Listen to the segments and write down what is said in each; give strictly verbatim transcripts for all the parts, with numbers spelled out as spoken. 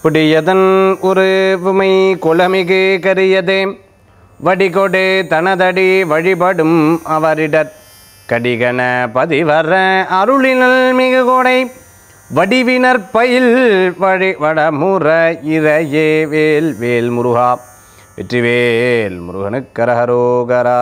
புடியதன் ஒரு உமை குலமிகு கரியதே வடிகொடு தனதடி வழிபடும் அவரிடற் கடிகன பதிவர அருளினல் மிகு கோடை வடிவினர் பயில் வழி வடமுற இறையே வேல் வேல் முருகா வெற்றிவேல் முருகனுக்கரஹரோகரா.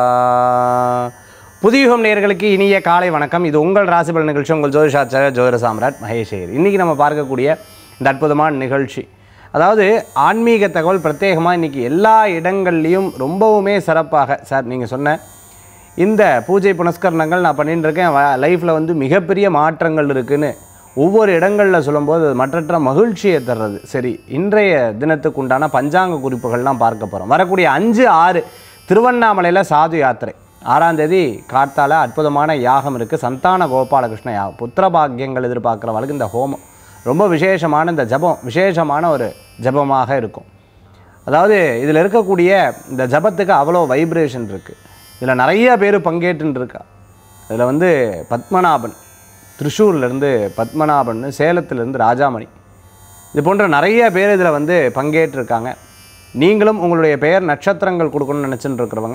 புதியுகம் நேயர்களுக்கு இனிய காலை வணக்கம். இது உங்கள் ராசிபலன் நிகழ்ச்சி. உங்கள் ஜோதிஷாச்சாரியர் ஜோதிட சாம்ராட் மகேஷ் ஐயர். இன்றைக்கி நம்ம பார்க்கக்கூடிய இந்த அற்புதமான நிகழ்ச்சி, அதாவது ஆன்மீக தகவல். பிரத்யேகமாக இன்றைக்கி எல்லா இடங்கள்லையும் ரொம்பவுமே சிறப்பாக, சார் நீங்கள் சொன்ன இந்த பூஜை புனஸ்கரணங்கள் நான் பண்ணிட்டு இருக்கேன், லைஃப்பில் வந்து மிகப்பெரிய மாற்றங்கள் இருக்குதுன்னு ஒவ்வொரு இடங்களில் சொல்லும்போது அது மற்றற்ற மகிழ்ச்சியை தர்றது. சரி, இன்றைய தினத்துக்கு உண்டான பஞ்சாங்க குறிப்புகள்லாம் பார்க்க போகிறோம். வரக்கூடிய அஞ்சு ஆறு திருவண்ணாமலையில் சாது யாத்திரை. ஆறாம் தேதி கார்த்தால அற்புதமான யாகம் இருக்குது, சந்தான கோபாலகிருஷ்ண யாகம். புத்திர பாக்கியங்கள் எதிர்பார்க்குறவங்களுக்கு இந்த ஹோமம் ரொம்ப விசேஷமான, இந்த ஜபம் விசேஷமான ஒரு ஜபமாக இருக்கும். அதாவது இதில் இருக்கக்கூடிய இந்த ஜபத்துக்கு அவ்வளோ வைப்ரேஷன் இருக்குது. இதில் நிறைய பேர் பங்கேற்றுருக்கா. இதில் வந்து பத்மநாபன், திருஷூர்லேருந்து பத்மநாபன், சேலத்திலேருந்து ராஜாமணி, இது போன்ற நிறைய பேர் இதில் வந்து பங்கேற்றிருக்காங்க. நீங்களும் உங்களுடைய பெயர் நட்சத்திரங்கள் கொடுக்கணும்னு நினச்சிட்டு இருக்கிறவங்க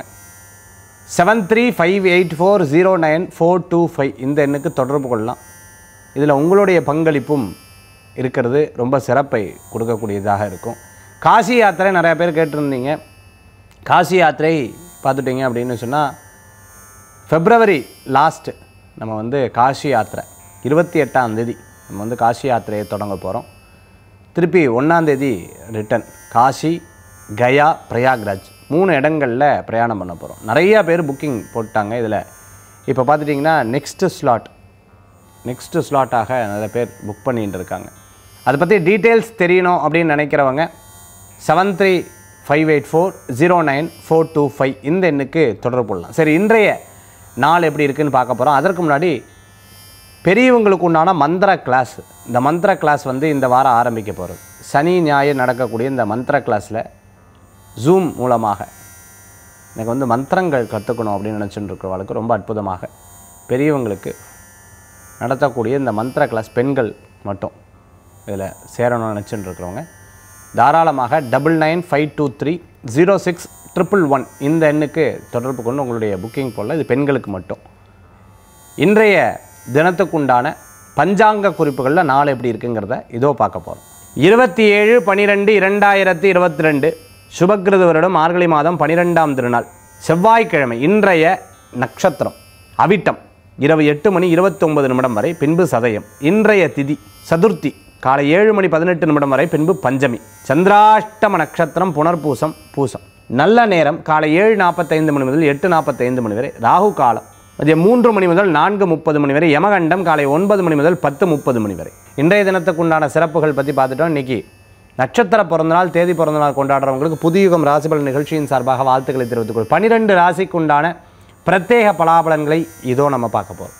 seven three five eight four zero nine four two five இந்த எண்ணுக்கு தொடர்பு கொள்ளலாம். இதில் உங்களுடைய பங்களிப்பும் இருக்கிறது ரொம்ப சிறப்பை கொடுக்கக்கூடியதாக இருக்கும். காசி யாத்திரை நிறையா பேர் கேட்டிருந்தீங்க. காசி யாத்திரை பார்த்துட்டிங்க அப்படின்னு சொன்னால் ஃபெப்ரவரி லாஸ்ட்டு நம்ம வந்து காசி யாத்திரை இருபத்தி எட்டாம் தேதி நம்ம வந்து காசி யாத்திரையை தொடங்க போகிறோம். திருப்பி ஒன்றாந்தேதி ரிட்டன். காசி, கயா, பிரயாக்ராஜ் மூணு இடங்களில் பிரயாணம் பண்ண போகிறோம். நிறையா பேர் புக்கிங் போட்டாங்க. இதில் இப்போ பார்த்துட்டிங்கன்னா நெக்ஸ்ட்டு ஸ்லாட் நெக்ஸ்ட்டு ஸ்லாட்டாக நிறைய பேர் புக் பண்ணிகிட்டு இருக்காங்க. அதை பற்றி டீட்டெயில்ஸ் தெரியணும் அப்படின்னு நினைக்கிறவங்க seven three five eight four zero nine four two five இந்த எண்ணுக்கு தொடர்பு கொள்ளலாம். சரி, இன்றைய நாள் எப்படி இருக்குதுன்னு பார்க்க போகிறோம். அதற்கு முன்னாடி பெரியவங்களுக்கு உண்டான மந்திர கிளாஸ், இந்த மந்திர கிளாஸ் வந்து இந்த வாரம் ஆரம்பிக்க போகிறது. சனி ஞாயிறு நடக்கக்கூடிய இந்த மந்திர கிளாஸில் ஜூம் மூலமாக எனக்கு வந்து மந்திரங்கள் கற்றுக்கணும் அப்படின்னு நினச்சிட்டு இருக்கிறவங்களுக்கு ரொம்ப அற்புதமாக பெரியவங்களுக்கு நடத்தக்கூடிய இந்த மந்திர கிளாஸ், பெண்கள் மட்டும் இதில் சேரணும்னு நினச்சிட்டு இருக்கிறவங்க தாராளமாக double nine five two three zero six triple one இந்த எண்ணுக்கு தொடர்பு கொண்டு உங்களுடைய புக்கிங் போடலாம். இது பெண்களுக்கு மட்டும். இன்றைய தினத்துக்குண்டான பஞ்சாங்க குறிப்புகளில் நாள் எப்படி இருக்குங்கிறத இதோ பார்க்க போகிறோம். இருபத்தி ஏழு பன்னிரெண்டு இரண்டாயிரத்தி இருபத்தி ரெண்டு சுபக்கிருது வருடம் மார்கழி மாதம் பன்னிரெண்டாம் திருநாள் செவ்வாய்க்கிழமை. இன்றைய நட்சத்திரம் அவிட்டம், இரவு எட்டு மணி இருபத்தி ஒன்பது நிமிடம் வரை, பின்பு சதயம். இன்றைய திதி சதுர்த்தி, காலை ஏழு மணி பதினெட்டு நிமிடம் வரை, பின்பு பஞ்சமி. சந்திராஷ்டம நட்சத்திரம் புனர்பூசம், பூசம். நல்ல நேரம் காலை ஏழு நாற்பத்தைந்து மணி முதல் எட்டு நாற்பத்தைந்து மணி வரை. ராகு காலம் மதியம் மூன்று மணி முதல் நான்கு முப்பது மணி வரை. யமகண்டம் காலை ஒன்பது மணி முதல் பத்து முப்பது மணி வரை. இன்றைய தினத்துக்குண்டான சிறப்புகள் பற்றி பார்த்துட்டோம். இன்றைக்கி நட்சத்திர பிறந்தநாள், தேதி பிறந்தநாள் கொண்டாடுறவங்களுக்கு புதியுகம் ராசிபலன் நிகழ்ச்சியின் சார்பாக வாழ்த்துக்களை தெரிவித்துக் கொள். பன்னிரெண்டு ராசிக்குண்டான பிரத்யேக பலாபலன்களை இதோ நம்ம பார்க்க போகிறோம்.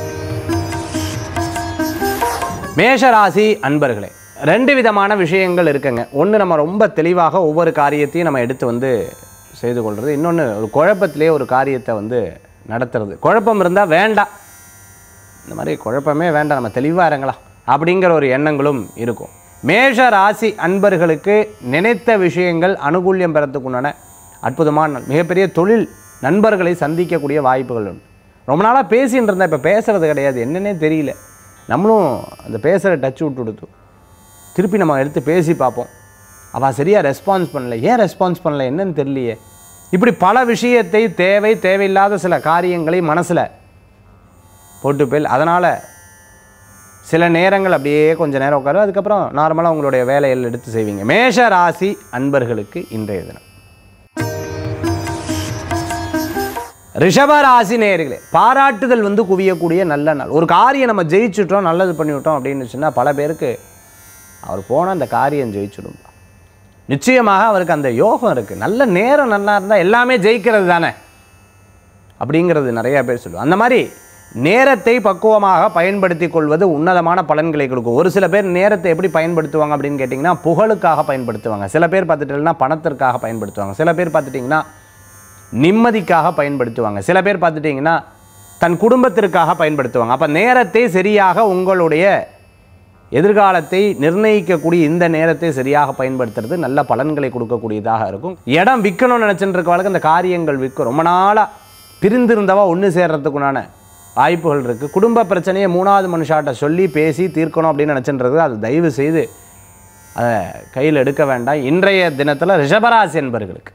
மேஷ ராசி அன்பர்களே, ரெண்டு விதமான விஷயங்கள் இருக்குங்க. ஒன்று, நம்ம ரொம்ப தெளிவாக ஒவ்வொரு காரியத்தையும் நம்ம எடுத்து வந்து செய்து கொள்வது. இன்னொன்று, ஒரு குழப்பத்திலே ஒரு காரியத்தை வந்து நடத்துறது. குழப்பம் இருந்தால் வேண்டாம், இந்த மாதிரி குழப்பமே வேண்டாம், நம்ம தெளிவாக இறங்கலாம் அப்படிங்கிற ஒரு எண்ணங்களும் இருக்கும். மேஷ ராசி அன்பர்களுக்கு நினைத்த விஷயங்கள் அனுகூல்யம் பெறத்துக்குண்டான அற்புதமான நாள். மிகப்பெரிய தொழில் நண்பர்களை சந்திக்கக்கூடிய வாய்ப்புகள் உண்டு. ரொம்ப நாளாக பேசின்னு இருந்தால் இப்போ பேசுகிறது கிடையாது, என்னன்னே தெரியல. நம்மளும் அந்த பேசுகிற டச் விட்டு கொடுத்து திருப்பி நம்ம எடுத்து பேசி பார்ப்போம். அவள் சரியாக ரெஸ்பான்ஸ் பண்ணல, ஏன் ரெஸ்பான்ஸ் பண்ணல என்னன்னு தெரியலையே. இப்படி பல விஷயத்தை, தேவை தேவையில்லாத சில காரியங்களை மனசில் போட்டு போய் அதனால் சில நேரங்கள் அப்படியே கொஞ்சம் நேரம் உட்காரு, அதுக்கப்புறம் நார்மலாக உங்களுடைய வேலைகள் எடுத்து செய்வீங்க. மேஷ ராசி அன்பர்களுக்கு இன்றைய தினம். ரிஷப ராசி நேயர்களே, பாராட்டுதல் வந்து குவியக்கூடிய நல்ல நாள். ஒரு காரியம் நம்ம ஜெயிச்சுட்டோம், நல்லது பண்ணிவிட்டோம் அப்படின்னு சொன்னால் பல பேருக்கு அவர் போனால் அந்த காரியம் ஜெயிச்சுடும். நிச்சயமாக அவருக்கு அந்த யோகம் இருக்குது. நல்ல நேரம் நல்லா இருந்தால் எல்லாமே ஜெயிக்கிறது தானே அப்படிங்கிறது நிறையா பேர் சொல்லுவோம். அந்த மாதிரி நேரத்தை பக்குவமாக பயன்படுத்தி கொள்வது உன்னதமான பலன்களை கொடுக்கும். ஒரு சில பேர் நேரத்தை எப்படி பயன்படுத்துவாங்க அப்படின்னு கேட்டிங்கன்னா புகழுக்காக பயன்படுத்துவாங்க. சில பேர் பார்த்துட்டிங்கன்னா பணத்திற்காக பயன்படுத்துவாங்க. சில பேர் பார்த்துட்டிங்கன்னா நிம்மதிக்காக பயன்படுத்துவாங்க. சில பேர் பார்த்துட்டிங்கன்னா தன் குடும்பத்திற்காக பயன்படுத்துவாங்க. அப்போ நேரத்தை சரியாக உங்களுடைய எதிர்காலத்தை நிர்ணயிக்கக்கூடிய இந்த நேரத்தை சரியாக பயன்படுத்துறது நல்ல பலன்களை கொடுக்கக்கூடியதாக இருக்கும். இடம் விற்கணும்னு நினச்சிட்டு இருக்கவளுக்கு அந்த காரியங்கள் விற்கும். ரொம்ப நாளாக பிரிந்திருந்தவா ஒன்று சேர்றதுக்குண்டான வாய்ப்புகள் இருக்குது. குடும்ப பிரச்சனையை மூணாவது மனுஷாட்ட சொல்லி பேசி தீர்க்கணும் அப்படின்னு நினச்சின்றது அது தயவு செய்து அதை கையில் எடுக்க வேண்டாம். இன்றைய தினத்தில் ரிஷபராசி என்பர்களுக்கு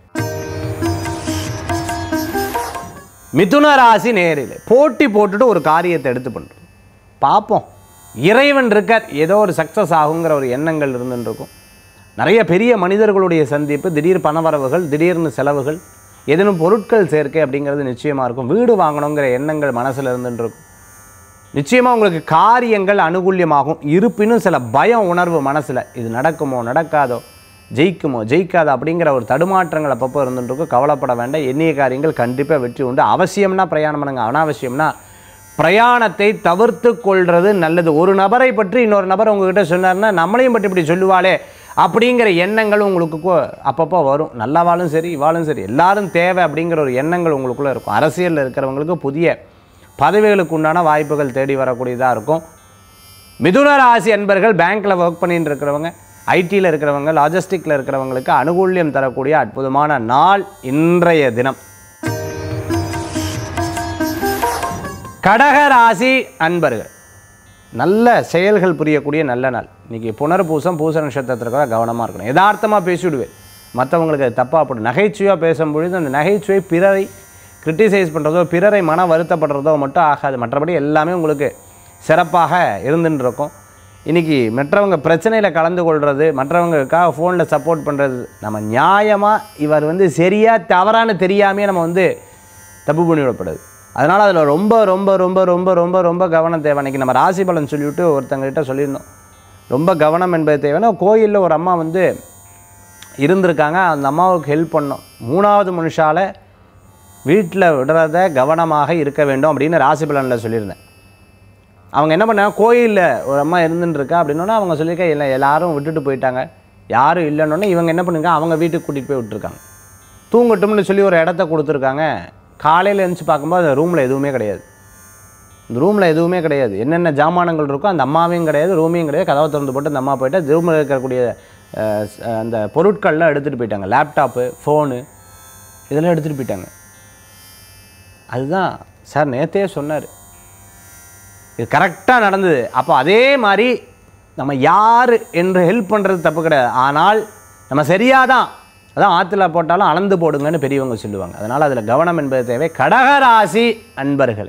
மிதுன ராசி நேரில் போட்டி போட்டுட்டு ஒரு காரியத்தை எடுத்து பண்ணுறோம். பார்ப்போம், இறைவன் இருக்கார், ஏதோ ஒரு சக்ஸஸ் ஆகுங்கிற ஒரு எண்ணங்கள் இருந்துருக்கும். நிறைய பெரிய மனிதர்களுடைய சந்திப்பு, திடீர் பணவரவுகள், திடீர்னு செலவுகள், ஏதேனும் பொருட்கள் சேர்க்கை அப்படிங்கிறது நிச்சயமாக இருக்கும். வீடு வாங்கணுங்கிற எண்ணங்கள் மனசில் இருந்துருக்கும். நிச்சயமாக உங்களுக்கு காரியங்கள் அனுகூல்யமாகும். இருப்பினும் சில பயம் உணர்வு மனசில், இது நடக்குமோ நடக்காதோ, ஜெயிக்குமோ ஜெயிக்காதோ அப்படிங்கிற ஒரு தடுமாற்றங்கள் அப்பப்போ இருந்துருக்கும். கவலைப்பட வேண்டாம், எண்ணிய காரியங்கள் கண்டிப்பாக வெற்றி உண்டு. அவசியம்னா பிரயாணம் பண்ணுங்க, அனாவசியம்னா பிரயாணத்தை தவிர்த்து கொள்வது நல்லது. ஒரு நபரை பற்றி இன்னொரு நபர் உங்ககிட்ட சொன்னார்னா நம்மளையும் பற்றி இப்படி சொல்லுவாளே அப்படிங்கிற எண்ணங்கள் உங்களுக்கு அப்பப்போ வரும். நல்லாவாலும் சரி இவாளும் சரி எல்லாரும் தேவை அப்படிங்கிற ஒரு எண்ணங்கள் உங்களுக்குள்ளே இருக்கும். அரசியலில் இருக்கிறவங்களுக்கு புதிய பதவிகளுக்கு உண்டான வாய்ப்புகள் தேடி வரக்கூடியதாக இருக்கும். மிதுன ராசி அன்பர்கள் பேங்க்கில் ஒர்க் பண்ணிட்டு இருக்கிறவங்க, ஐடியில் இருக்கிறவங்க, லாஜிஸ்டிக்கில் இருக்கிறவங்களுக்கு அனுகூல்யம் தரக்கூடிய அற்புதமான நாள் இன்றைய தினம். கடக ராசி அன்பர்கள் நல்ல செயல்கள் புரியக்கூடிய நல்ல நாள். இன்றைக்கி புனர்பூசம் பூச நட்சத்திரத்திற்காக கவனமாக இருக்கணும். யதார்த்தமாக பேசிவிடுவேன், மற்றவங்களுக்கு அது தப்பாக போடும். நகைச்சுவையாக பேசும்பொழுது அந்த நகைச்சுவை பிறரை கிரிட்டிசைஸ் பண்ணுறதோ பிறரை மன வருத்தப்படுறதோ மட்டும் ஆகாது. மற்றபடி எல்லாமே உங்களுக்கு சிறப்பாக இருந்துன்னு இருக்கும். இன்றைக்கி மற்றவங்க பிரச்சனையில் கலந்து கொள்வது, மற்றவங்களுக்காக ஃபோனில் சப்போர்ட் பண்ணுறது, நம்ம நியாயமாக இவர் வந்து சரியாக தவறானு தெரியாமையே நம்ம வந்து தப்பு பண்ணிவிடப்படுது. அதனால் அதில் ரொம்ப ரொம்ப ரொம்ப ரொம்ப ரொம்ப ரொம்ப கவனம் தேவை. அன்றைக்கி நம்ம ராசி பலன் சொல்லிவிட்டு ஒருத்தங்கிட்ட சொல்லியிருந்தோம், ரொம்ப கவனம் என்பது தேவைன்னா. கோயிலில் ஒரு அம்மா வந்து இருந்திருக்காங்க, அந்த அம்மாவுக்கு ஹெல்ப் பண்ணோம். மூணாவது மனுஷால் வீட்டில் விடுறத கவனமாக இருக்க வேண்டும் அப்படின்னு ராசி பலனில் சொல்லியிருந்தேன். அவங்க என்ன பண்ணாங்க, கோயிலில் ஒரு அம்மா இருந்துருக்கா அப்படின்னோன்னா அவங்க சொல்லியிருக்கா இல்லை எல்லாரும் விட்டுட்டு போயிட்டாங்க, யாரும் இல்லைன்னொன்னே இவங்க என்ன பண்ணுங்க அவங்க வீட்டுக்கு கூட்டிகிட்டு போய் விட்டுருக்காங்க. தூங்கட்டும்னு சொல்லி ஒரு இடத்த கொடுத்துருக்காங்க. காலையில் எழுந்துச்சு பார்க்கும்போது அந்த ரூமில் எதுவுமே கிடையாது. இந்த ரூமில் எதுவுமே கிடையாது. என்னென்ன ஜாமானங்கள் இருக்கோ அந்த அம்மாவையும் கிடையாது, ரூமையும் கிடையாது. கதவை திறந்து போட்டு அந்த அம்மா போய்ட்டு ரூமில் இருக்கக்கூடிய அந்த பொருட்கள்லாம் எடுத்துகிட்டு போயிட்டாங்க. லேப்டாப்பு, ஃபோனு இதெல்லாம் எடுத்துகிட்டு போயிட்டாங்க. அதுதான் சார் நேற்றே சொன்னார், இது கரெக்டாக நடந்தது. அப்போ அதே மாதிரி நம்ம யார் என்று ஹெல்ப் பண்ணுறது தப்பு கிடையாது. ஆனால் நம்ம சரியாக தான், அதான் ஆற்றுல போட்டாலும் அளந்து போடுங்கன்னு பெரியவங்க சொல்லுவாங்க. அதனால் அதில் கவனம் என்பது தேவை. கடகராசி அன்பர்களே,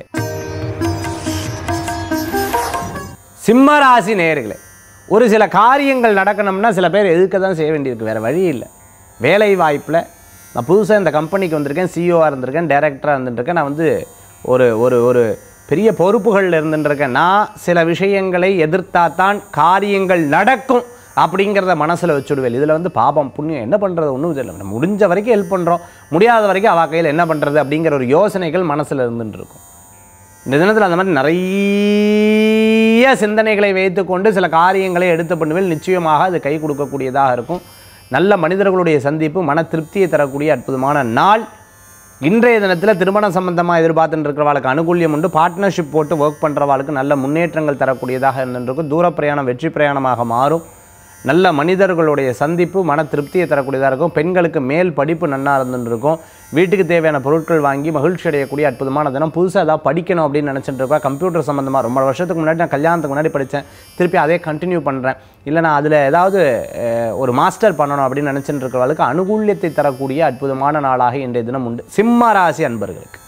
சிம்மராசி நேயர்களே, ஒரு சில காரியங்கள் நடக்கணும்னா சில பேர் எதுக்க தான் செய்ய வேண்டியிருக்கு, வேறு வழி இல்லை. வேலை வாய்ப்பில் நான் புதுசாக இந்த கம்பெனிக்கு வந்திருக்கேன், சிஇஓவாக இருந்திருக்கேன், டைரக்டராக இருந்துட்டுருக்கேன், நான் வந்து ஒரு ஒரு ஒரு பெரிய பொறுப்புகளில் இருந்துட்டுருக்கேன். நான் சில விஷயங்களை எதிர்த்தாத்தான் காரியங்கள் நடக்கும் அப்படிங்கிறத மனசில் வச்சுடுவேன். இதில் வந்து பாபம் புண்ணியம் என்ன பண்ணுறது ஒன்றும் தெரியல, முடிஞ்ச வரைக்கும் ஹெல்ப் பண்ணுறோம், முடியாத வரைக்கும் அவள் கையில் என்ன பண்ணுறது அப்படிங்கிற ஒரு யோசனைகள் மனசில் இருந்துட்டு இருக்கும். இந்த தினத்தில் அந்த மாதிரி நிறைய சிந்தனைகளை வைத்துக்கொண்டு சில காரியங்களை எடுத்து பண்ணுவேன். நிச்சயமாக அது கை கொடுக்கக்கூடியதாக இருக்கும். நல்ல மனிதர்களுடைய சந்திப்பு மன திருப்தியை தரக்கூடிய அற்புதமான நாள். இன்றைய தினத்தில் திருமணம் சம்பந்தமாக எதிர்பார்த்துட்டு இருக்கிறவாளுக்கு அனுகூல்யம் உண்டு. பார்ட்னர்ஷிப் போட்டு ஒர்க் பண்ணுறவாளுக்கு நல்ல முன்னேற்றங்கள் தரக்கூடியதாக இருந்துருக்கும். தூர பிரயாணம் வெற்றி பிரயாணமாக மாறும். நல்ல மனிதர்களுடைய சந்திப்பு மன திருப்தியை தரக்கூடியதாக இருக்கும். பெண்களுக்கு மேல் படிப்பு நன்னாக இருந்துருக்கும். வீட்டுக்கு தேவையான பொருட்கள் வாங்கி மகிழ்ச்சி அடையக்கூடிய அற்புதமான தினம். புதுசாக ஏதாவது படிக்கணும் அப்படின்னு நினச்சிட்டு இருக்கா, கம்ப்யூட்டர் சம்மந்தமாக ரொம்ப வருஷத்துக்கு முன்னாடி நான் கல்யாணத்துக்கு முன்னாடி படித்தேன், திருப்பி அதே கண்டினியூ பண்ணுறேன், இல்லை நான் அதில் ஏதாவது ஒரு மாஸ்டர் பண்ணணும் அப்படின்னு நினச்சிட்டு இருக்கிறவளுக்கு அனுகூல்யத்தை தரக்கூடிய அற்புதமான நாளாக இன்றைய தினம் உண்டு. சிம்ம ராசி அன்பர்களுக்கு.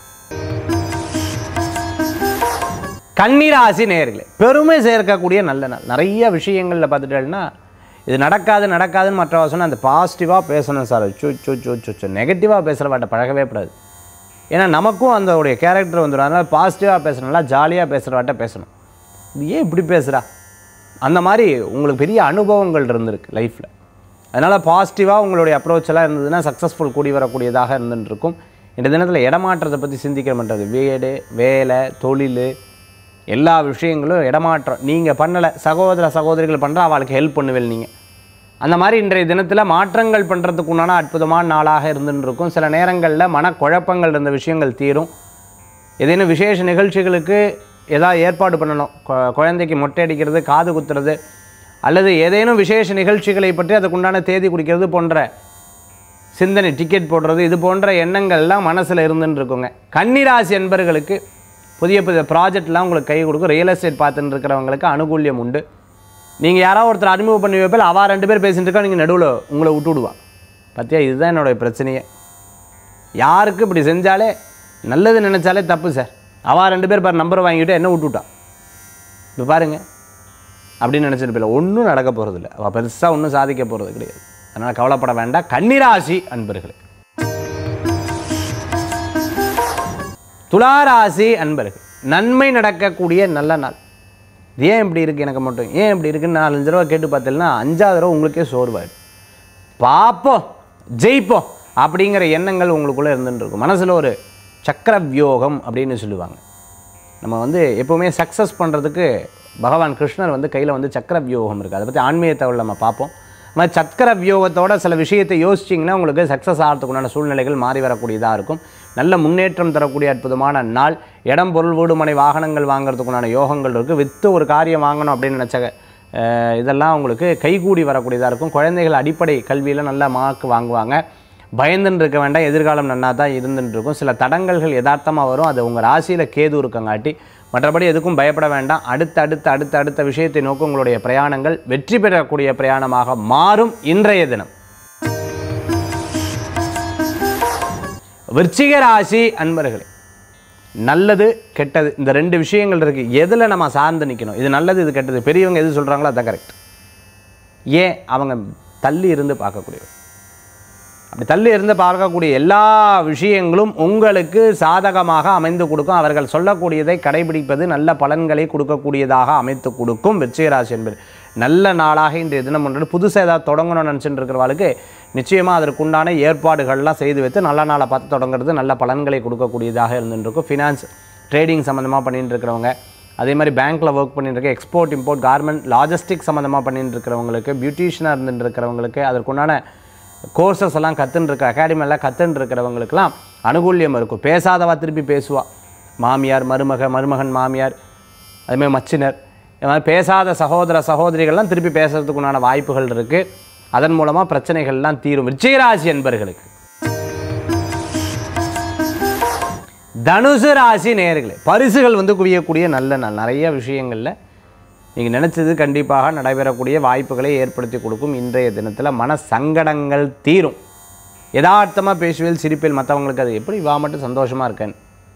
கன்னி ராசி நேயர்களே, பெருமை சேர்க்கக்கூடிய நல்ல நாள். நிறைய விஷயங்களில் பார்த்துட்டேன்னா இது நடக்காது நடக்காதுன்னு மற்ற சொன்னால் அந்த பாசிட்டிவாக பேசணும் sir. So so so so நெகட்டிவாக பேசுகிற வாட்ட பழகவே கூடாது. ஏன்னா நமக்கும் அதோடைய கேரக்டர் வந்துடும். அதனால் பாசிட்டிவாக பேசணும்னா ஜாலியாக பேசுகிற வாட்ட பேசணும். இது ஏன் இப்படி பேசுகிறா, அந்த மாதிரி உங்களுக்கு பெரிய அனுபவங்கள் இருந்திருக்கு லைஃப்பில். அதனால் பாசிட்டிவாக உங்களுடைய அப்ரோச்செல்லாம் இருந்ததுன்னா சக்ஸஸ்ஃபுல் கூடி வரக்கூடியதாக இருந்துருக்கும். இந்த தினத்தில் இடமாற்றத்தை பற்றி சிந்திக்கிற பண்ணுறது, வீடு வேலை தொழில் எல்லா விஷயங்களும் இடமாற்றம் நீங்கள் பண்ணலை, சகோதர சகோதரிகள் பண்ணுற அவளுக்கு ஹெல்ப் பண்ணுவேன் நீங்கள். அந்த மாதிரி இன்றைய தினத்தில் மாற்றங்கள் பண்ணுறதுக்கு உண்டான அற்புதமான நாளாக இருந்துருக்கும். சில நேரங்களில் மனக்குழப்பங்கள் இருந்த விஷயங்கள் தீரும். ஏதேனும் விசேஷ நிகழ்ச்சிகளுக்கு ஏதாவது ஏற்பாடு பண்ணணும், குழந்தைக்கு மொட்டை அடிக்கிறது, காது குத்துறது, அல்லது ஏதேனும் விசேஷ நிகழ்ச்சிகளை பற்றி அதுக்குண்டான தேதி குறிக்கிறது போன்ற சிந்தனை, டிக்கெட் போடுறது, இது போன்ற எண்ணங்கள்லாம் மனசில் இருந்துன்னு இருக்குங்க. கன்னிராசி என்பர்களுக்கு புதிய புதிய ப்ராஜெக்ட்லாம் உங்களுக்கு கை கொடுக்கும். ரியல் எஸ்டேட் பார்த்துட்டு இருக்கிறவங்களுக்கு அனுகூல்யம் உண்டு. நீங்கள் யாராவது ஒருத்தர் அறிமுகம் பண்ணி வைப்பில் அவள் ரெண்டு பேர் பேசிகிட்டு இருக்கா, நீங்கள் நடுவில் உங்களை விட்டு விடுவா. பார்த்தியா, இதுதான் என்னோடய பிரச்சனையே. யாருக்கு இப்படி செஞ்சாலே நல்லது நினச்சாலே தப்பு சார். அவள் ரெண்டு பேர் பாரு நம்பரை வாங்கிட்டு என்ன விட்டுவிட்டா. இப்போ பாருங்கள் அப்படின்னு நினச்சிட்டு போயில ஒன்றும் நடக்க போகிறதில்ல. அவள் பெருசாக ஒன்றும் சாதிக்க போகிறது கிடையாது. அதனால் கவலைப்பட வேண்டாம் கன்னிராசி அன்பர்களே. துளாராசி அன்பர்கள், நன்மை நடக்கக்கூடிய நல்ல நாள். ஏன் இப்படி இருக்குது எனக்கு மட்டும், ஏன் இப்படி இருக்குன்னு நாலஞ்சு தடவை கேட்டு பார்த்தீங்கன்னா அஞ்சாவது தடவை உங்களுக்கே சோர்வாயிடும். பார்ப்போம் ஜெயிப்போம் அப்படிங்கிற எண்ணங்கள் உங்களுக்குள்ளே இருந்துட்டு இருக்கும். மனசில் ஒரு சக்கர வியோகம் அப்படின்னு சொல்லுவாங்க. நம்ம வந்து எப்போவுமே சக்ஸஸ் பண்ணுறதுக்கு பகவான் கிருஷ்ணர் வந்து கையில் வந்து சக்கர வியோகம் இருக்குது. அதை பற்றி ஆன்மீக தகவல் நம்ம பார்ப்போம். அது மாதிரி சக்கர வியோகத்தோட சில விஷயத்தை யோசிச்சிங்கன்னா உங்களுக்கு சக்ஸஸ் ஆகிறதுக்குண்டான சூழ்நிலைகள் மாறி வரக்கூடியதாக இருக்கும். நல்ல முன்னேற்றம் தரக்கூடிய அற்புதமான நாள். இடம், பொருள், வீடு, மனை, வாகனங்கள் வாங்குறதுக்குண்டான யோகங்கள் இருக்குது. விற்று ஒரு காரியம் வாங்கணும் அப்படின்னு நினச்ச இதெல்லாம் உங்களுக்கு கைகூடி வரக்கூடியதாக இருக்கும். குழந்தைகள் அடிப்படை கல்வியில் நல்ல மார்க் வாங்குவாங்க. பயந்துன்னு இருக்க வேண்டாம், எதிர்காலம் நன்னா தான் இருந்துட்டு இருக்கும். சில தடங்கல்கள் யதார்த்தமாக வரும், அது உங்கள் ராசியில் கேது இருக்கங்காட்டி. மற்றபடி எதுக்கும் பயப்பட வேண்டாம். அடுத்த அடுத்த அடுத்த அடுத்த விஷயத்தை நோக்கி உங்களுடைய பிரயாணங்கள் வெற்றி பெறக்கூடிய பிரயாணமாக மாறும் இன்றைய தினம். விருச்சிக ராசி அன்பர்களே, நல்லது கெட்டது இந்த ரெண்டு விஷயங்கள் இருக்குது. எதில் நம்ம சார்ந்து நிற்கணும், இது நல்லது இது கெட்டது, பெரியவங்க எது சொல்கிறாங்களோ அதான் கரெக்ட். ஏன் அவங்க தள்ளி இருந்து பார்க்கக்கூடியவர். அப்படி தள்ளி இருந்து பார்க்கக்கூடிய எல்லா விஷயங்களும் உங்களுக்கு சாதகமாக அமைந்து கொடுக்கும். அவர்கள் சொல்லக்கூடியதை கடைபிடிப்பது நல்ல பலன்களை கொடுக்கக்கூடியதாக அமைத்து கொடுக்கும். விருச்சிகராசி என்பது நல்ல நாளாக இன்றைய தினம் ஒன்று. புதுசாக ஏதாவது தொடங்கணும்னு நினச்சிட்டு இருக்கிறவர்களுக்கு நிச்சயமாக அதற்குண்டான ஏற்பாடுகள்லாம் செய்து வைத்து நல்ல நாளை பார்த்து தொடங்குறது நல்ல பலன்களை கொடுக்கக்கூடியதாக இருந்துருக்கும். ஃபினான்ஸ் ட்ரேடிங் சம்மந்தமாக பண்ணிட்டு இருக்கிறவங்க, அதே மாதிரி பேங்க்கில் ஒர்க் பண்ணிட்டு இருக்க, எக்ஸ்போர்ட் இம்போர்ட் கார்மெண்ட் லாஜிஸ்டிக் சம்மந்தமாக பண்ணிட்டு இருக்கிறவங்களுக்கு, பியூட்டிஷியனாக இருந்துட்டு இருக்கிறவங்களுக்கு, அதற்குண்டான கோர்சஸ் எல்லாம் கற்றுன்னு இருக்க அகாடமியெல்லாம் கற்றுன்னு இருக்கிறவங்களுக்கெல்லாம் அனுகூல்யம் இருக்கும். பேசாதவா திருப்பி பேசுவா. மாமியார் மருமக, மருமகன் மாமியார், அதுமாதிரி மச்சினர், இது மாதிரி பேசாத சகோதர சகோதரிகள்லாம் திருப்பி பேசுறதுக்குண்டான வாய்ப்புகள் இருக்குது. அதன் மூலமாக பிரச்சனைகள்லாம் தீரும். விருச்சிகராசி என்பர்களுக்கு. தனுசு ராசி நேயர்களே, பரிசுகள் வந்து குவியக்கூடிய நல்ல நாள். நிறைய விஷயங்களில் நீங்கள் நினச்சது கண்டிப்பாக நடைபெறக்கூடிய வாய்ப்புகளை ஏற்படுத்தி கொடுக்கும். இன்றைய தினத்தில் மன சங்கடங்கள் தீரும். யதார்த்தமாக பேசுவேல் சிரிப்பில் மற்றவங்களுக்கு அது எப்படி வா மட்டும் சந்தோஷமாக இருக்கேன்.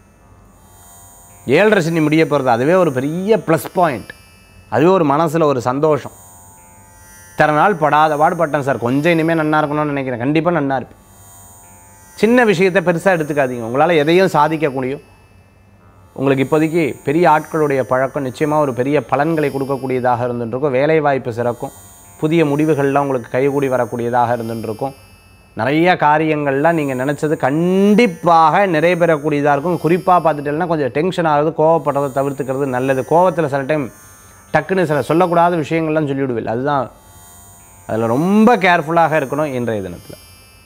ஏழரை சனி முடிய போகிறது, அதுவே ஒரு பெரிய ப்ளஸ் பாயிண்ட். அதுவே ஒரு மனசில் ஒரு சந்தோஷம். இத்தனை நாள் படாத பாடுபட்டேன் சார், கொஞ்சம் இனிமேல் நன்னா இருக்கணும்னு நினைக்கிறேன். கண்டிப்பாக நன்னா இருப்பேன். சின்ன விஷயத்தை பெருசாக எடுத்துக்காதீங்க. உங்களால் எதையும் சாதிக்க முடியும். உங்களுக்கு இப்போதைக்கு பெரிய ஆட்களுடைய பழக்கம் நிச்சயமாக ஒரு பெரிய பலன்களை கொடுக்கக்கூடியதாக இருந்துருக்கும். வேலை வாய்ப்பு சிறக்கும். புதிய முடிவுகள்லாம் உங்களுக்கு கைகூடி வரக்கூடியதாக இருந்துருக்கும். நிறைய காரியங்கள்லாம் நீங்கள் நினச்சது கண்டிப்பாக நிறைவேறக்கூடியதாக இருக்கும். குறிப்பாக பார்த்துட்டேன்னா கொஞ்சம் டென்ஷன் ஆகுது, கோவப்படுறதை தவிர்த்துக்கிறது நல்லது. கோவத்தில் சில டைம் டக்குன்னு சில சொல்லக்கூடாத விஷயங்கள்லாம் சொல்லிவிடுவில்லை. அதுதான் அதில் ரொம்ப கேர்ஃபுல்லாக இருக்கணும் இன்றைய தினத்தில்.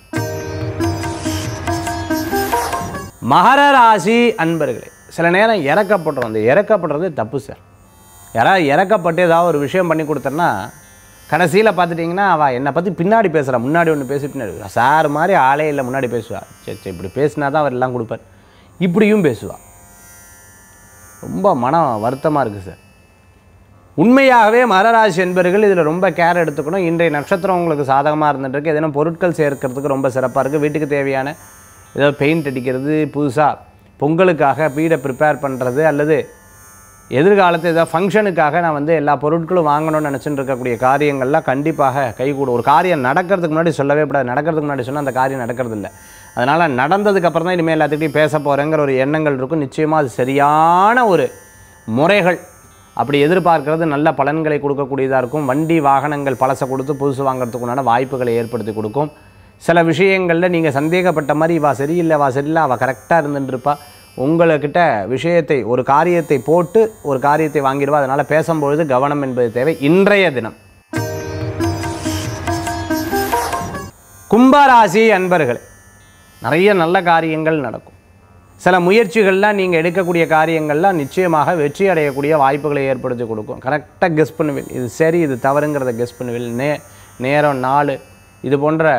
மகர ராசி அன்பர்களே, சில நேரம் இறக்கப்படுறோம். அந்த இறக்கப்படுறது தப்பு சார். யாராவது இறக்கப்பட்டு ஏதாவது ஒரு விஷயம் பண்ணி கொடுத்தேன்னா கடைசியில் பார்த்துட்டிங்கன்னா அவள் என்னை பற்றி பின்னாடி பேசுகிறா, முன்னாடி ஒன்று பேசி பின்னாடி சார் மாதிரி ஆளே இல்லை, முன்னாடி பேசுவா. சரி சரி இப்படி பேசினா தான் அவர் எல்லாம் கொடுப்பார், இப்படியும் பேசுவாள். ரொம்ப மனம் வருத்தமாக இருக்குது சார். உண்மையாகவே மகராசி என்பர்கள் இதில் ரொம்ப கேர் எடுத்துக்கணும். இன்றைய நட்சத்திரம் உங்களுக்கு சாதகமாக இருந்துகிட்ருக்கு. எதனா பொருட்கள் சேர்க்கிறதுக்கு ரொம்ப சிறப்பாக இருக்குது. வீட்டுக்கு தேவையான ஏதோ பெயிண்ட் அடிக்கிறது, புதுசாக பொங்கலுக்காக வீடை ப்ரிப்பேர் பண்ணுறது, அல்லது எதிர்காலத்தில் ஏதாவது ஃபங்க்ஷனுக்காக நான் வந்து எல்லா பொருட்களும் வாங்கணும்னு நினச்சிட்டு இருக்கக்கூடிய காரியங்கள்லாம் கண்டிப்பாக கைகூடும். ஒரு காரியம் நடக்கிறதுக்கு முன்னாடி சொல்லவே கூடாது. நடக்கிறதுக்கு முன்னாடி சொன்னால் அந்த காரியம் நடக்கிறதில்ல. அதனால் நடந்ததுக்கப்புறம் தான் இனிமேல் எல்லாத்துக்கிட்டையும் பேச போகிறேங்கிற ஒரு எண்ணங்கள் இருக்கும். நிச்சயமாக அது சரியான ஒரு முறைகள். அப்படி எதிர்பார்க்கறது நல்ல பலன்களை கொடுக்கக்கூடியதாக இருக்கும். வண்டி வாகனங்கள் பழசை கொடுத்து புதுசு வாங்கிறதுக்குண்டான வாய்ப்புகளை ஏற்படுத்தி கொடுக்கும். சில விஷயங்களில் நீங்கள் சந்தேகப்பட்ட மாதிரி வா சரியில்லை வா சரியில்லை அவள் கரெக்டாக இருந்துட்டுருப்பா. உங்கள்கிட்ட விஷயத்தை ஒரு காரியத்தை போட்டு ஒரு காரியத்தை வாங்கிடுவா. அதனால் பேசும்பொழுது கவனம் என்பது தேவை. இன்றைய தினம் கும்பராசி அன்பர்கள், நிறைய நல்ல காரியங்கள் நடக்கும். சில முயற்சிகள்லாம் நீங்கள் எடுக்கக்கூடிய காரியங்கள்லாம் நிச்சயமாக வெற்றி அடையக்கூடிய வாய்ப்புகளை ஏற்படுத்தி கொடுக்கும். கரெக்டாக கெஸ் பண்ணுவேன், இது சரி இது தவறுங்கிறத கெஸ் பண்ணுவேன். நே நேரம் நாள் இது போன்ற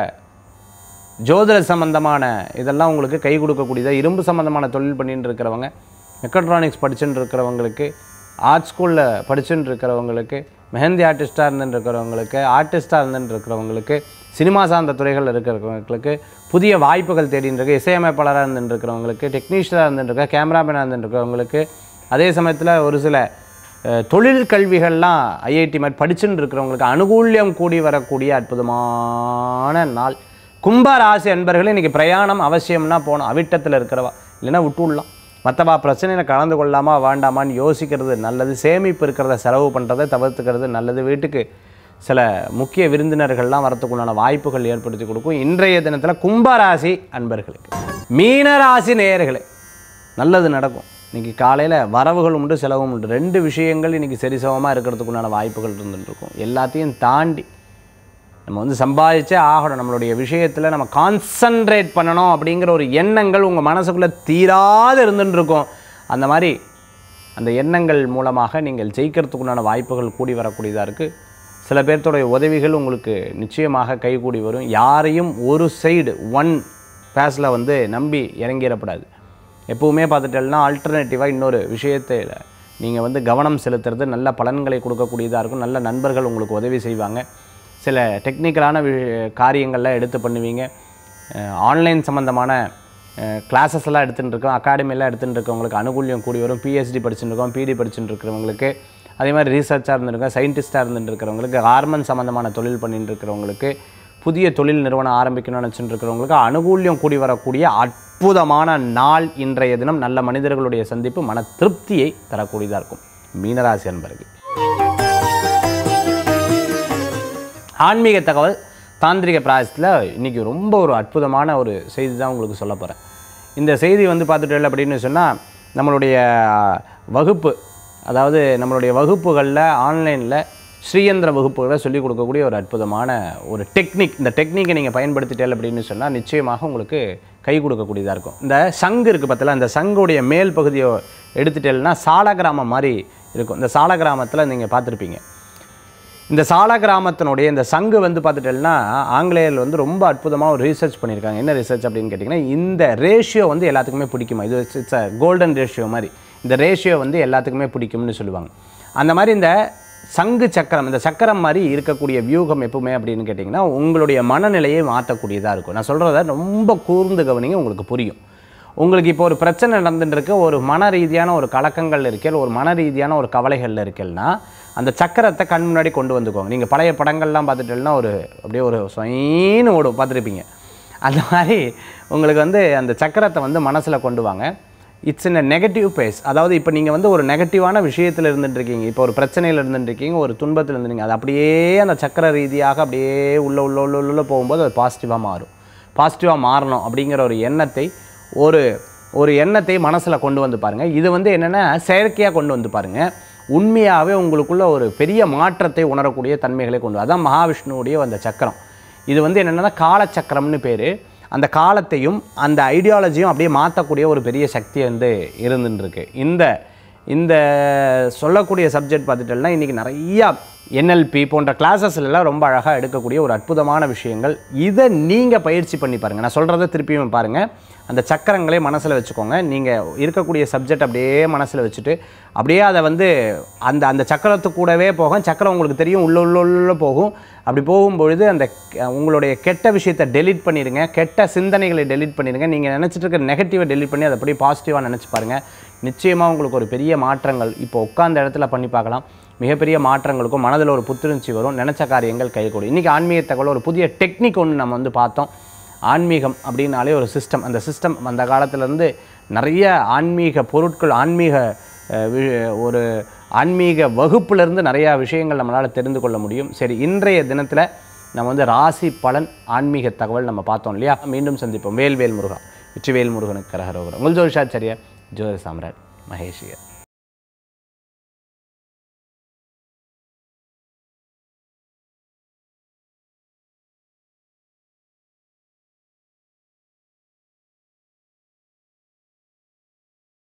ஜோதிட சம்பந்தமான இதெல்லாம் உங்களுக்கு கை கொடுக்கக்கூடியதாக. இரும்பு சம்பந்தமான தொழில் பண்ணிட்டு இருக்கிறவங்க, மெக்கட்ரானிக்ஸ் படிச்சுட்டு இருக்கிறவங்களுக்கு, ஆர்ட் ஸ்கூலில் படிச்சுட்டு இருக்கிறவங்களுக்கு, மெஹந்தி ஆர்டிஸ்ட்டாக இருந்துட்டு இருக்கிறவங்களுக்கு, ஆர்டிஸ்ட்டாக இருந்துட்டு இருக்கிறவங்களுக்கு, சினிமா சார்ந்த துறைகள் இருக்கிறவங்களுக்கு, புதிய வாய்ப்புகள் தேடின்னு இருக்கு, இசையமைப்பாளராக இருந்துட்டு இருக்கிறவங்களுக்கு, டெக்னீஷியனாக இருந்துட்டு இருக்க, கேமராமேனாக இருந்துட்டு இருக்கிறவங்களுக்கு, அதே சமயத்தில் ஒரு சில தொழில் கல்விகள்லாம் ஐஐடி மாதிரி படிச்சுட்டு இருக்கிறவங்களுக்கு அனுகூல்யம் கூடி வரக்கூடிய அற்புதமான நாள். கும்ப ராசி அன்பர்கள் இன்றைக்கி பிரயாணம் அவசியம்னா போகணும். அவிட்டத்தில் இருக்கிறவா இல்லைன்னா விட்டுடலாம். மற்றவா பிரச்சனையில் கலந்து கொள்ளாமா வேண்டாமான்னு யோசிக்கிறது நல்லது. சேமிப்பு இருக்கிறத செலவு பண்ணுறதை தவிர்த்துக்கிறது நல்லது. வீட்டுக்கு சில முக்கிய விருந்தினர்கள்லாம் வரத்துக்குண்டான வாய்ப்புகள் ஏற்படுத்தி கொடுக்கும். இன்றைய தினத்தில் கும்பராசி அன்பர்களுக்கு. மீனராசி நேயர்களே, நல்லது நடக்கும். இன்றைக்கி காலையில் வரவுகள் உண்டு செலவும் உண்டு. ரெண்டு விஷயங்கள் இன்றைக்கி சரிசமமாக இருக்கிறதுக்குண்டான வாய்ப்புகள் இருந்துருக்கும். எல்லாத்தையும் தாண்டி நம்ம வந்து சம்பாதிச்சே ஆகணும். நம்மளுடைய விஷயத்தில் நம்ம கான்சன்ட்ரேட் பண்ணணும் அப்படிங்கிற ஒரு எண்ணங்கள் உங்கள் மனசுக்குள்ளே தீராது இருந்துருக்கும். அந்த மாதிரி அந்த எண்ணங்கள் மூலமாக நீங்கள் ஜெயிக்கிறதுக்குண்டான வாய்ப்புகள் கூடி வரக்கூடியதாக இருக்குது. சில பேர்த்தோடைய உதவிகள் உங்களுக்கு நிச்சயமாக கைகூடி வரும். யாரையும் ஒரு சைடு ஒன் பேஸில் வந்து நம்பி இறங்கிடப்படாது. எப்போவுமே பார்த்துட்டேன்னா ஆல்டர்னேட்டிவாக இன்னொரு விஷயத்தில் நீங்கள் வந்து கவனம் செலுத்துறது நல்ல பலன்களை கொடுக்கக்கூடியதாக இருக்கும். நல்ல நண்பர்கள் உங்களுக்கு உதவி செய்வாங்க. சில டெக்னிக்கலான வி காரியங்கள்லாம் எடுத்து பண்ணுவீங்க. ஆன்லைன் சம்மந்தமான கிளாஸஸ் எல்லாம் எடுத்துகிட்டு இருக்கோம், அகாடமியெல்லாம் எடுத்துகிட்டு இருக்கவங்களுக்கு அனுகூல்யம் கூடி வரும். பிஹெச்டி படிச்சுட்டு இருக்கோம், பிடி படிச்சுட்டு இருக்கிறவங்களுக்கு, அதே மாதிரி ரீசர்ச்சாக இருந்துருக்கோம், சயின்டிஸ்ட்டாக இருந்துட்டு இருக்கிறவங்களுக்கு, கார்மெண்ட் சம்மந்தமான தொழில் பண்ணிட்டு இருக்கிறவங்களுக்கு, புதிய தொழில் நிறுவனம் ஆரம்பிக்கணும்னு நினச்சிட்டு இருக்கிறவங்களுக்கு அனுகூல்யம் கூடி வரக்கூடிய அற்புதமான நாள் இன்றைய தினம். நல்ல மனிதர்களுடைய சந்திப்பு மன திருப்தியை தரக்கூடியதாக இருக்கும். மீனராசி அன்பர்கள். ஆன்மீக தகவல் தாந்திரிக பிராயசத்தில் இன்றைக்கி ரொம்ப ஒரு அற்புதமான ஒரு செய்தி தான் உங்களுக்கு சொல்ல போகிறேன். இந்த செய்தி வந்து பார்த்துட்டு அப்படின்னு சொன்னால், நம்மளுடைய வகுப்பு, அதாவது நம்மளுடைய வகுப்புகளில் ஆன்லைனில் ஸ்ரீயந்திர வகுப்புகளை சொல்லிக் கொடுக்கக்கூடிய ஒரு அற்புதமான ஒரு டெக்னிக். இந்த டெக்னிக்கை நீங்கள் பயன்படுத்திட்டேன் அப்படின்னு சொன்னால் நிச்சயமாக உங்களுக்கு கை கொடுக்கக்கூடியதாக இருக்கும். இந்த சங்கு இருக்குது பார்த்தீங்களா, இந்த சங்குடைய மேல் பகுதியை எடுத்துட்டேன்னா சாலகிராமம் மாதிரி இருக்கும். இந்த சாலகிராமத்தில் நீங்கள் பார்த்துருப்பீங்க. இந்த சாலகிராமத்தினுடைய இந்த சங்கு வந்து பார்த்துட்டேன்னா ஆங்கிலேயர்கள் வந்து ரொம்ப அற்புதமாக ஒரு ரீசர்ச் பண்ணியிருக்காங்க. என்ன ரிசர்ச் அப்படின்னு கேட்டிங்கன்னா, இந்த ரேஷியோ வந்து எல்லாத்துக்குமே பிடிக்குமா, இது இட்ஸ் அ கோல்டன் ரேஷியோ மாதிரி, இந்த ரேஷியோ வந்து எல்லாத்துக்குமே பிடிக்கும்னு சொல்லுவாங்க. அந்த மாதிரி இந்த சங்கு சக்கரம், இந்த சக்கரம் மாதிரி இருக்கக்கூடிய வியூகம் எப்பவுமே அப்படின்னு கேட்டிங்கன்னா உங்களுடைய மனநிலையை மாற்றக்கூடியதாக இருக்கும். நான் சொல்கிறத ரொம்ப கூர்ந்து கவனிங்க, உங்களுக்கு புரியும். உங்களுக்கு இப்போ ஒரு பிரச்சனை நடந்துட்டுருக்கு, ஒரு மன ரீதியான ஒரு கலக்கங்கள் இருக்கல், ஒரு மன ரீதியான ஒரு கவலைகளில் இருக்கல்னா அந்த சக்கரத்தை கண் முன்னாடி கொண்டு வந்துக்கோங்க. நீங்கள் பழைய படங்கள்லாம் பார்த்துட்டேன்னா ஒரு அப்படியே ஒரு சொயின்னு ஓடும், பார்த்துருப்பீங்க. அந்த மாதிரி உங்களுக்கு வந்து அந்த சக்கரத்தை வந்து மனசில் கொண்டு வாங்க. It's in a negative phase. அதாவது இப்போ நீங்கள் வந்து ஒரு நெகட்டிவான விஷயத்தில் இருந்துட்டுருக்கீங்க, இப்போ ஒரு பிரச்சனையில் இருந்துட்டுருக்கீங்க, ஒரு துன்பத்தில் இருந்துருக்கீங்க, அது அப்படியே அந்த சக்கர ரீதியாக அப்படியே உள்ள உள்ள உள்ள உள்ள போகும்போது அது பாசிட்டிவாக மாறும். பாசிட்டிவாக மாறணும் அப்படிங்கிற ஒரு எண்ணத்தை ஒரு ஒரு எண்ணத்தை மனசில் கொண்டு வந்து பாருங்கள். இது வந்து என்னென்னா செயற்கையாக கொண்டு வந்து பாருங்கள். உண்மையாகவே உங்களுக்குள்ள ஒரு பெரிய மாற்றத்தை உணரக்கூடிய தன்மைகளை கொண்டு. அதான் மகாவிஷ்ணுவுடைய அந்த சக்கரம். இது வந்து என்னென்னா காலச்சக்கரம்னு பேர். அந்த காலத்தையும் அந்த ஐடியாலஜியும் அப்படியே மாற்றக்கூடிய ஒரு பெரிய சக்தி வந்து இருந்துருக்கு. இந்த இந்த சொல்லக்கூடிய சப்ஜெக்ட் பார்த்துட்டோம்னா இன்றைக்கி நிறையா என்எல்பி போன்ற கிளாஸஸ்லாம் ரொம்ப அழகாக எடுக்கக்கூடிய ஒரு அற்புதமான விஷயங்கள். இதை நீங்கள் பயிற்சி பண்ணி பாருங்கள். நான் சொல்கிறத திருப்பியும் பாருங்கள். அந்த சக்கரங்களே மனசில் வச்சுக்கோங்க. நீங்கள் இருக்கக்கூடிய சப்ஜெக்ட் அப்படியே மனசில் வச்சுட்டு அப்படியே அதை வந்து அந்த அந்த சக்கரத்து கூடவே போகும். சக்கரம் உங்களுக்கு தெரியும் உள்ள உள்ள உள்ள போகும். அப்படி போகும்பொழுது அந்த உங்களுடைய கெட்ட விஷயத்தை டெலீட் பண்ணிடுங்க, கெட்ட சிந்தனைகளை டெலீட் பண்ணிடுங்க. நீங்கள் நினச்சிட்டு இருக்க நெகட்டிவை டெலீட் பண்ணி அதை அப்படியே பாசிட்டிவாக நினச்சி பாருங்கள். நிச்சயமாக உங்களுக்கு ஒரு பெரிய மாற்றங்கள் இப்போ உட்கார்ந்த இடத்துல பண்ணி பார்க்கலாம். மிகப்பெரிய மாற்றங்களுக்கும் மனதில் ஒரு புத்துணர்ச்சி வரும். நினச்ச காரியங்கள் கைகூடும். இன்றைக்கி ஆன்மீக தகவல் ஒரு புதிய டெக்னிக் ஒன்று நம்ம வந்து பார்த்தோம். ஆன்மீகம் அப்படின்னாலே ஒரு சிஸ்டம். அந்த சிஸ்டம் அந்த காலத்திலேருந்து நிறைய ஆன்மீக பொருட்கள், ஆன்மீக ஒரு ஆன்மீக வகுப்புலேருந்து நிறையா விஷயங்கள் நம்மளால் தெரிந்து கொள்ள முடியும். சரி, இன்றைய தினத்தில் நம்ம வந்து ராசி பலன் ஆன்மீக தகவல் நம்ம பார்த்தோம் இல்லையா? மீண்டும் சந்திப்போம். வேல்வேல் முருகா, வெற்றிவேல் முருகனுக்கு கரகரோகரம். உங்கள் ஜோதிஷாச்சாரியார் ஜோதிட சாம்ராட் மகேஷ் ஐயர்.